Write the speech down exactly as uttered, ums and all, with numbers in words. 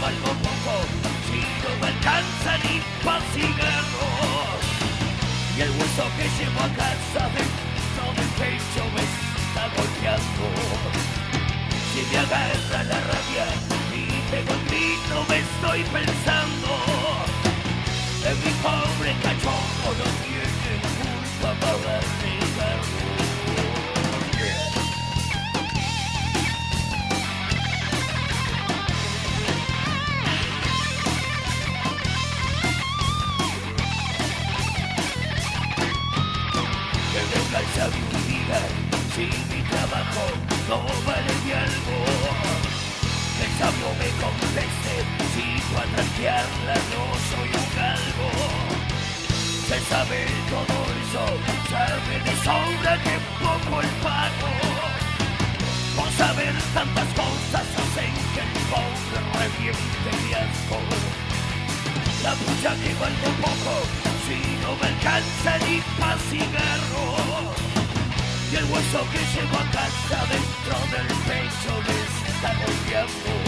valgo poco si no me alcanza ni pa' cigarros. Y el hueso que llevo a casa dentro del pecho me está golpeando. Si me agarra la rabia y pego el grito me estoy pensando en mi pobre cachorro, no tiene culpa para darme cargo. Alza mi vida, si mi trabajo no vale de algo. El sabio me convence, si para tranquearla no soy un galgo. Se sabe todo eso, sabe de sobra que poco el pago. Por saber tantas cosas hacen que el pobre reviente de asco. La pucha que valgo poco, si no me alcanza ni pa' cigarro. Y el hueso que llevo a casa dentro del pecho me está golpeando.